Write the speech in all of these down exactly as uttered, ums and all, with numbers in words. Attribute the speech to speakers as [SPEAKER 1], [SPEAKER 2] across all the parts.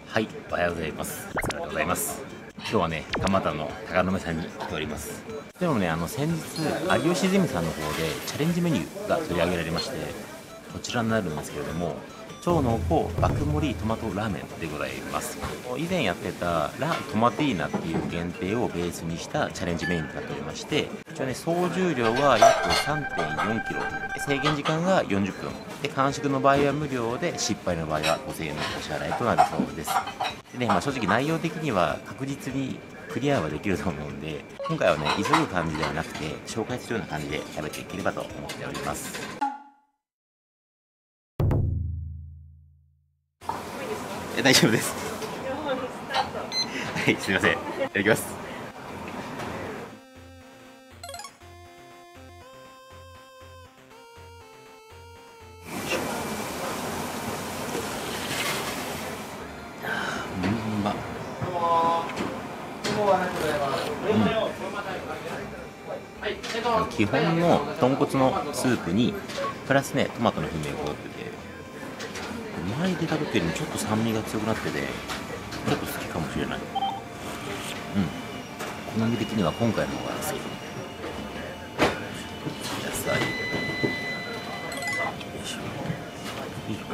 [SPEAKER 1] はい、おはようございます。お疲れでございます。今日はね、蒲田の高野目さんに来ております。でもね、あの先日有吉ゼミさんの方でチャレンジメニューが取り上げられまして、こちらになるんですけれども、超濃厚爆盛りトマトラーメンでございます。以前やってたラ・トマティーナっていう限定をベースにしたチャレンジメニューになっておりまして、一応ね、総重量は約 さんてんよんキロ、制限時間がよんじゅっぷんで、完食の場合は無料で、失敗の場合はごせんえんのお支払いとなるそうです。でね、まあ、正直内容的には確実にクリアはできると思うんで、今回はね、急ぐ感じではなくて紹介するような感じで食べていければと思っております。え、大丈夫です。はい、すいません。いただきます。うんま。うん、基本の豚骨のスープにプラスね、トマトの風味が加わってて、前で食べてるのにちょっと酸味が強くなってて、ちょっと好きかもしれない。うん、好み的には今回の方が好き。野菜、よいしょ、よいしょ。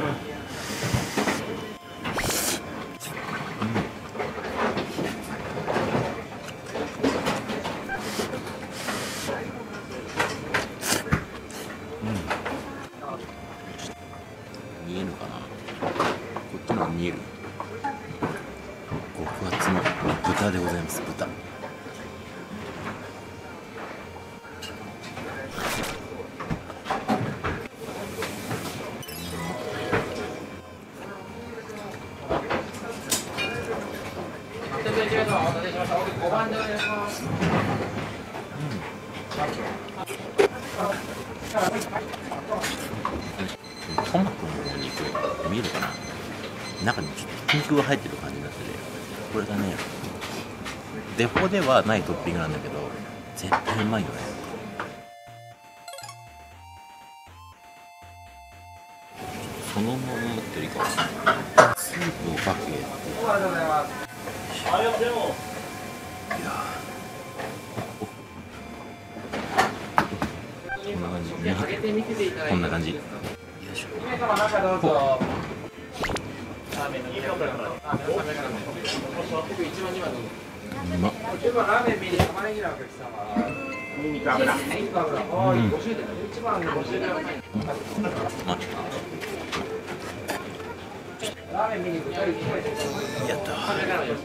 [SPEAKER 1] 見えるかな、こっちの見える。極厚の豚でございます。豚、トマトのお肉見えるかな、中にちょっとピンクが入ってる感じになってて、これがね、デフォではないトッピングなんだけど絶対うまいよね。そのまま持ってるいいかも。スープをかけて、いやこんな感じ、こんな感じ。よいしょ。うまっ。やったー。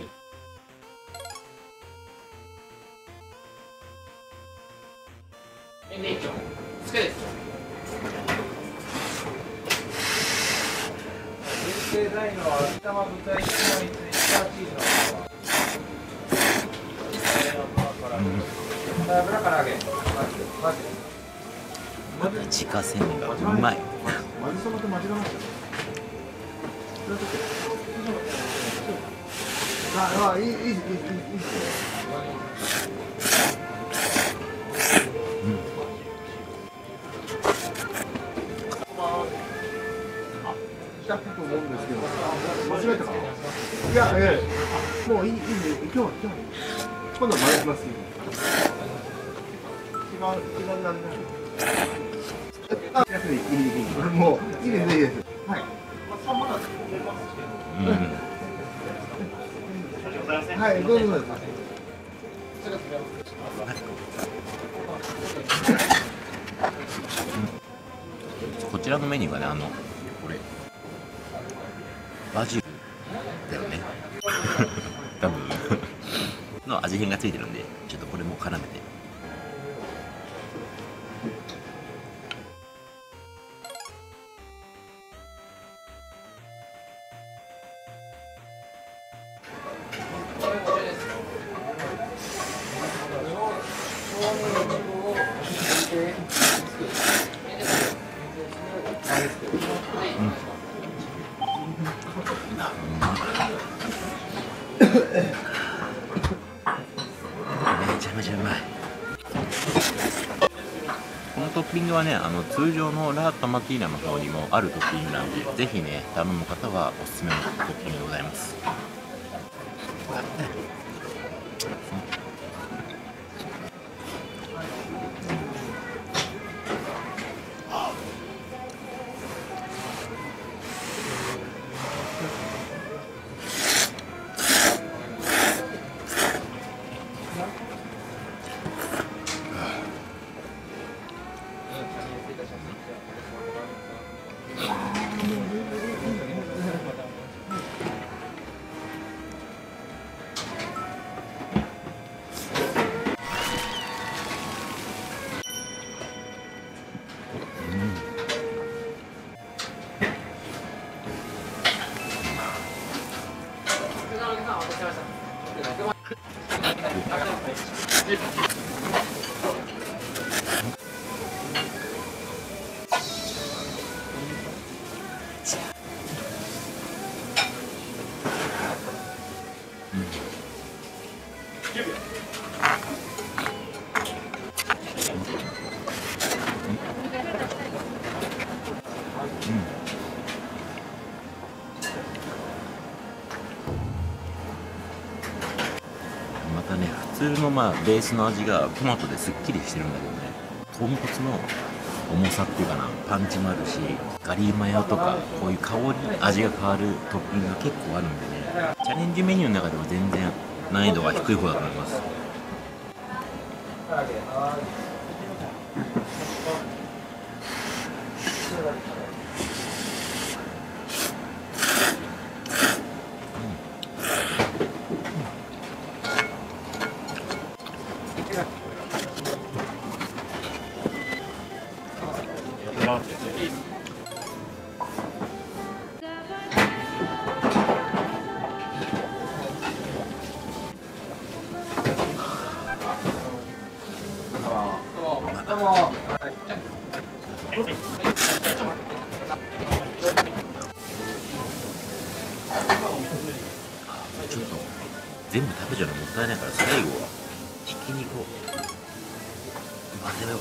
[SPEAKER 1] また自家製麺がうまい。ああ、いいいいいいいいい。だと思うんですけど、間違えたかな。いや、ええ、もういいいいね。今日は今日今度は回します。一番一番なんだ。あ、いいいいいい。もういいですいいです。はい。うん。はい、どうぞどうぞ。こちらのメニューがね、あのこれバジルだよね多分の味変がついてるんで、ちょっとこれも絡めて。めちゃめちゃうまい。このトッピンググはね、あの通常のラ・トマティーナの方にもあるトッピングなので、ぜひね頼む方はおすすめのトッピングでございます。またね、普通のまあベースの味がトマトですっきりしてるんだけどね、豚骨の重さっていうかな、パンチもあるし、ガリマヨとかこういう香り味が変わるトッピングが結構あるんでね、チャレンジメニューの中でも全然難易度が低い方だと思います。ちょっと全部食べちゃうのもったいないから、最後はひき肉を混ぜよう。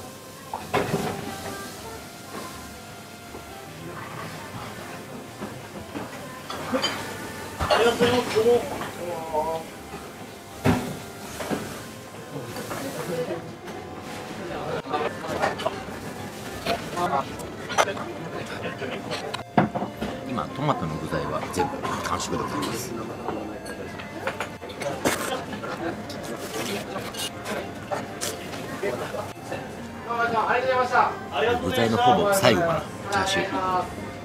[SPEAKER 1] ありがとうございます。どうも。今トマトの具材は全部完食でございます。具材のほぼ最後かな、チャーシュー。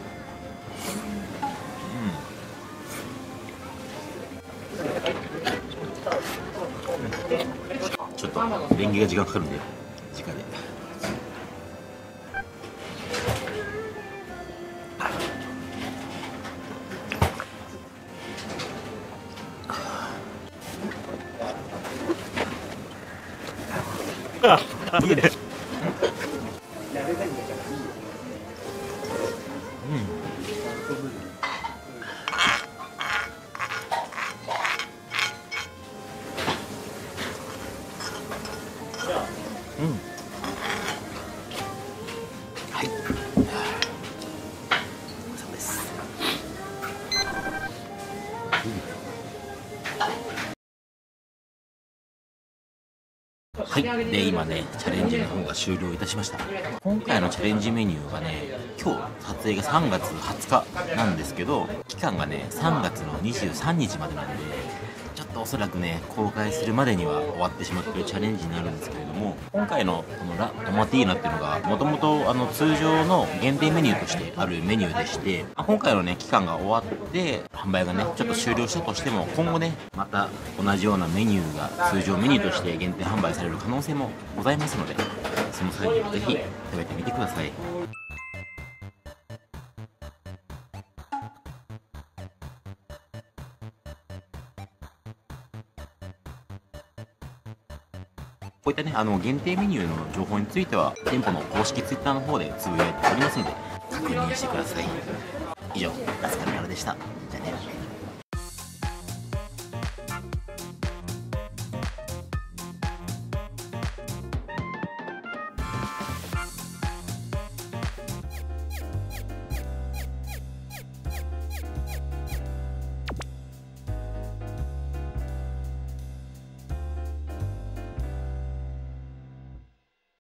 [SPEAKER 1] うん、ちょっとレンゲが時間かかるんで直で。いいね。うん。うん。はい。そうです。はい、で今ねチャレンジの方が終了いたしました。今回のチャレンジメニューはね、今日撮影がさんがつはつかなんですけど、期間がねさんがつのにじゅうさんにちまでなんで、ちょっとおそらくね公開するまでには終わってしまってるチャレンジになるんですけれども、今回のこのラ・トマティーナっていうのがもともとあの通常の限定メニューとしてあるメニューでして、今回のね期間が終わって販売がねちょっと終了したとしても、今後ねまた同じようなメニューが通常メニューとして限定販売される可能性もございますので、その際にはぜひ食べてみてください。こういったね、あの限定メニューの情報については店舗の公式ツイッターの方でつぶやいておりますので確認してください。以上、ラスカルからでした。じゃあね。